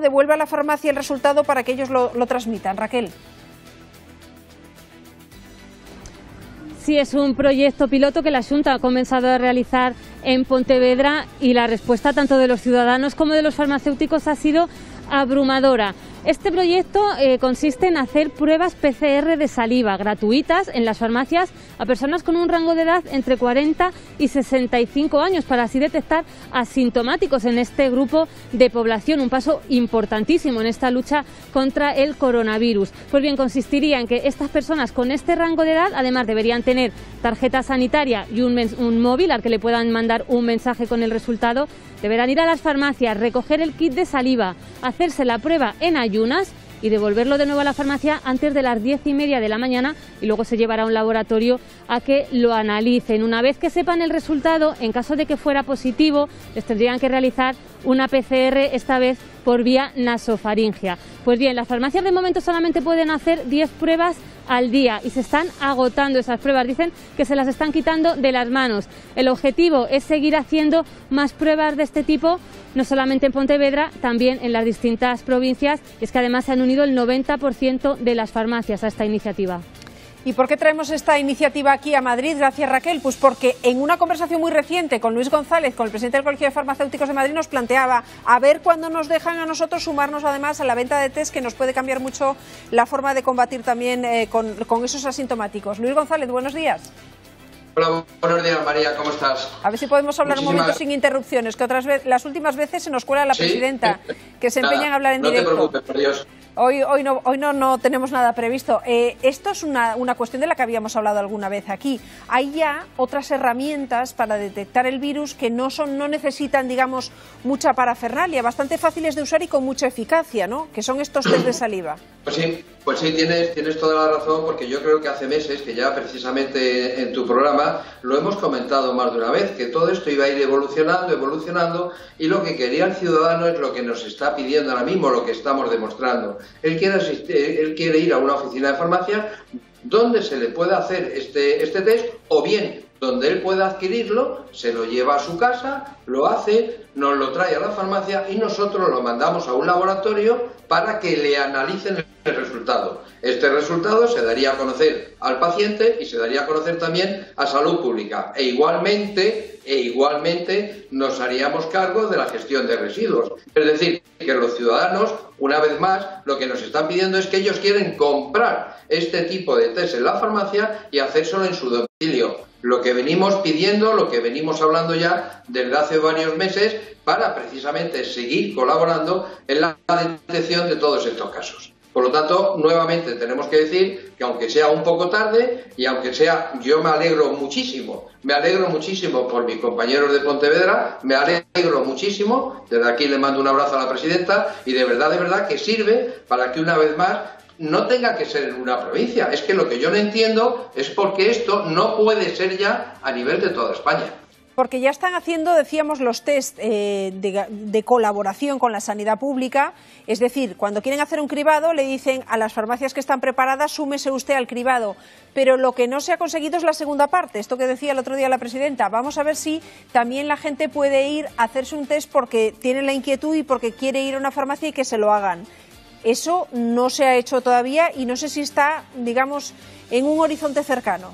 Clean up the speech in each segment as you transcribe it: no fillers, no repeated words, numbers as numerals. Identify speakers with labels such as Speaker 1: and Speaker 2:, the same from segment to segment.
Speaker 1: devuelve a la farmacia el resultado para que ellos lo transmitan. Raquel.
Speaker 2: Sí, es un proyecto piloto que la Xunta ha comenzado a realizar en Pontevedra y la respuesta tanto de los ciudadanos como de los farmacéuticos ha sido abrumadora. Este proyecto consiste en hacer pruebas PCR de saliva gratuitas en las farmacias a personas con un rango de edad entre 40 y 65 años para así detectar asintomáticos en este grupo de población, un paso importantísimo en esta lucha contra el coronavirus. Pues bien, consistiría en que estas personas con este rango de edad además deberían tener tarjeta sanitaria y un móvil al que le puedan mandar un mensaje con el resultado. Deberán ir a las farmacias, recoger el kit de saliva, hacerse la prueba en ayunas y devolverlo de nuevo a la farmacia antes de las 10:30 de la mañana y luego se llevará a un laboratorio a que lo analicen. Una vez que sepan el resultado, en caso de que fuera positivo, les tendrían que realizar una PCR, esta vez por vía nasofaringea. Pues bien, las farmacias de momento solamente pueden hacer 10 pruebas al día y se están agotando esas pruebas. Dicen que se las están quitando de las manos. El objetivo es seguir haciendo más pruebas de este tipo, no solamente en Pontevedra, también en las distintas provincias. Y es que además se han unido el 90% de las farmacias a esta iniciativa.
Speaker 1: ¿Y por qué traemos esta iniciativa aquí a Madrid? Gracias, Raquel. Pues porque en una conversación muy reciente con Luis González, con el presidente del Colegio de Farmacéuticos de Madrid, nos planteaba a ver cuándo nos dejan a nosotros sumarnos además a la venta de test, que nos puede cambiar mucho la forma de combatir también con esos asintomáticos. Luis González, buenos días.
Speaker 3: Hola, buenos días, María, ¿cómo estás?
Speaker 1: A ver si podemos hablar un momento sin interrupciones, que las últimas veces se nos cuela la presidenta, que se empeña en hablar en directo.
Speaker 3: No te preocupes, por Dios.
Speaker 1: Hoy no tenemos nada previsto. Esto es una cuestión de la que habíamos hablado alguna vez aquí. Hay ya otras herramientas para detectar el virus que no necesitan, digamos, mucha parafernalia, bastante fáciles de usar y con mucha eficacia, ¿no? Que son estos test de saliva.
Speaker 3: Pues sí, tienes toda la razón, porque yo creo que hace meses, que ya precisamente en tu programa lo hemos comentado más de una vez, que todo esto iba a ir evolucionando, y lo que quería el ciudadano es lo que nos está pidiendo ahora mismo, lo que estamos demostrando. Él quiere ir a una oficina de farmacia donde se le pueda hacer este test, o bien donde él pueda adquirirlo, se lo lleva a su casa, lo hace, nos lo trae a la farmacia y nosotros lo mandamos a un laboratorio para que le analicen el resultado. Este resultado se daría a conocer al paciente y se daría a conocer también a Salud Pública. E igualmente nos haríamos cargo de la gestión de residuos. Es decir, que los ciudadanos, una vez más, lo que nos están pidiendo es que ellos quieren comprar este tipo de test en la farmacia y hacérselo en su domicilio. Lo que venimos pidiendo, lo que venimos hablando ya desde hace varios meses para precisamente seguir colaborando en la detección de todos estos casos. Por lo tanto, nuevamente tenemos que decir que aunque sea un poco tarde y aunque sea, yo me alegro muchísimo por mis compañeros de Pontevedra, me alegro muchísimo, desde aquí le mando un abrazo a la presidenta y de verdad que sirve para que una vez más no tenga que ser en una provincia. Es que lo que yo no entiendo es por qué esto no puede ser ya a nivel de toda España.
Speaker 1: Porque ya están haciendo, decíamos, los test de colaboración con la sanidad pública. Es decir, cuando quieren hacer un cribado le dicen a las farmacias que están preparadas, súmese usted al cribado. Pero lo que no se ha conseguido es la segunda parte, esto que decía el otro día la presidenta. Vamos a ver si también la gente puede ir a hacerse un test porque tiene la inquietud y porque quiere ir a una farmacia y que se lo hagan. Eso no se ha hecho todavía y no sé si está, digamos, en un horizonte cercano.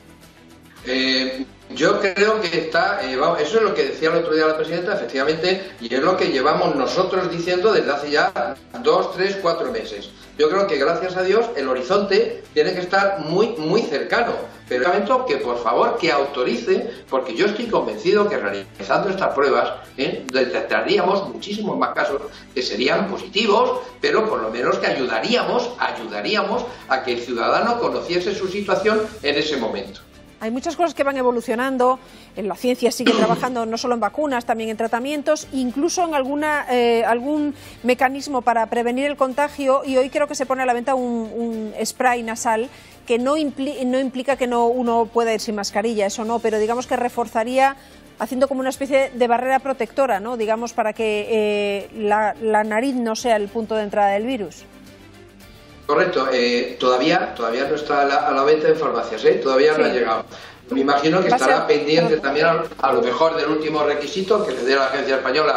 Speaker 3: Yo creo que está, eso es lo que decía el otro día la presidenta, efectivamente, y es lo que llevamos nosotros diciendo desde hace ya 2, 3, 4 meses. Yo creo que, gracias a Dios, el horizonte tiene que estar muy cercano. Pero lamento que, por favor, que autorice, porque yo estoy convencido que realizando estas pruebas detectaríamos muchísimos más casos que serían positivos, pero por lo menos que ayudaríamos a que el ciudadano conociese su situación en ese momento.
Speaker 1: Hay muchas cosas que van evolucionando, en la ciencia sigue trabajando no solo en vacunas, también en tratamientos, incluso en algún mecanismo para prevenir el contagio, y hoy creo que se pone a la venta un spray nasal que no implica que uno pueda ir sin mascarilla, eso no, pero digamos que reforzaría haciendo como una especie de barrera protectora, ¿no? Digamos, para que la nariz no sea el punto de entrada del virus.
Speaker 3: Correcto, todavía no está a la venta en farmacias, todavía no ha llegado. Me imagino que estará pendiente también a lo mejor del último requisito que le dé la Agencia Española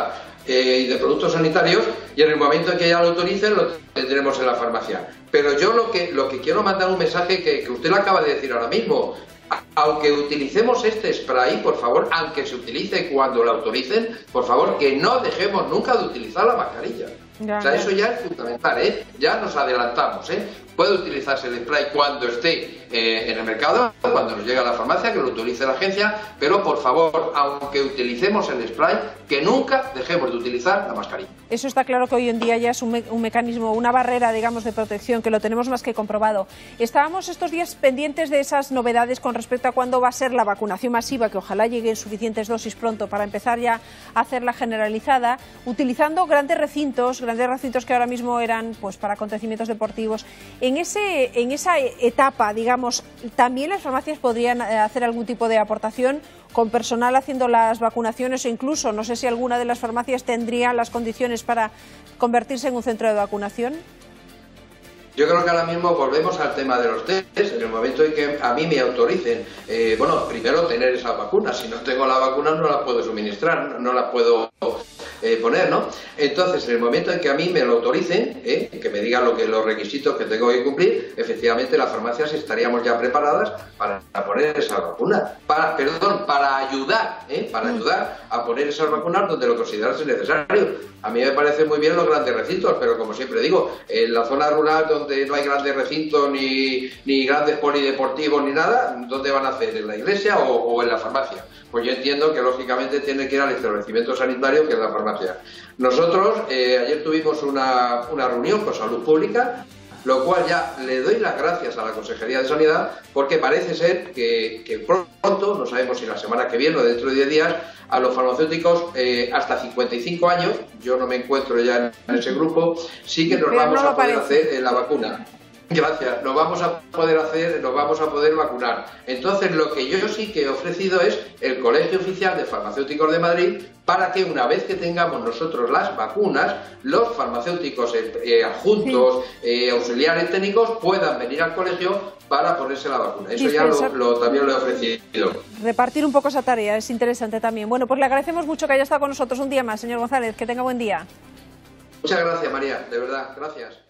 Speaker 3: y de productos sanitarios, y en el momento en que ya lo autoricen lo tendremos en la farmacia. Pero yo lo que quiero mandar un mensaje que usted lo acaba de decir ahora mismo. Aunque utilicemos este spray, por favor, aunque se utilice cuando lo autoricen, por favor, que no dejemos nunca de utilizar la mascarilla. O sea, eso ya es fundamental, ¿eh? Ya nos adelantamos, ¿eh? Puede utilizarse el spray cuando esté en el mercado, cuando nos llegue a la farmacia, que lo utilice la agencia, pero por favor, aunque utilicemos el spray, que nunca dejemos de utilizar la mascarilla.
Speaker 1: Eso está claro, que hoy en día ya es un mecanismo, una barrera, digamos, de protección, que lo tenemos más que comprobado. Estábamos estos días pendientes de esas novedades con respecto a cuándo va a ser la vacunación masiva, que ojalá lleguen suficientes dosis pronto para empezar ya a hacerla generalizada, utilizando grandes recintos que ahora mismo eran pues para acontecimientos deportivos. En esa etapa, digamos, también las farmacias podrían hacer algún tipo de aportación con personal haciendo las vacunaciones, o incluso, no sé si alguna de las farmacias tendría las condiciones para convertirse en un centro de vacunación.
Speaker 3: Yo creo que ahora mismo volvemos al tema de los test. En el momento en que a mí me autoricen, bueno, primero tener esa vacuna. Si no tengo la vacuna no la puedo suministrar, no la puedo poner, ¿no? Entonces, en el momento en que a mí me lo autoricen, que me digan los requisitos que tengo que cumplir, efectivamente las farmacias estaríamos ya preparadas para poner esa vacuna. Para ayudar a poner esas vacunas donde lo considerase necesario. A mí me parece muy bien los grandes recintos, pero como siempre digo, en la zona rural donde no hay grandes recintos ni grandes polideportivos ni nada, ¿dónde van a hacer? ¿En la iglesia o en la farmacia? Pues yo entiendo que lógicamente tiene que ir al establecimiento sanitario, que es la farmacia. Nosotros ayer tuvimos una reunión con Salud Pública, lo cual ya le doy las gracias a la Consejería de Sanidad, porque parece ser que pronto, no sabemos si la semana que viene o dentro de 10 días, a los farmacéuticos hasta 55 años, yo no me encuentro ya en ese grupo, sí que nos vamos a poder hacer la vacuna. Gracias, nos vamos a poder vacunar. Entonces, lo que yo sí que he ofrecido es el Colegio Oficial de Farmacéuticos de Madrid, para que una vez que tengamos nosotros las vacunas, los farmacéuticos adjuntos, auxiliares técnicos, puedan venir al colegio para ponerse la vacuna. Eso ya también lo he ofrecido.
Speaker 1: Repartir un poco esa tarea es interesante también. Bueno, pues le agradecemos mucho que haya estado con nosotros un día más, señor González. Que tenga buen día.
Speaker 3: Muchas gracias, María, de verdad, gracias.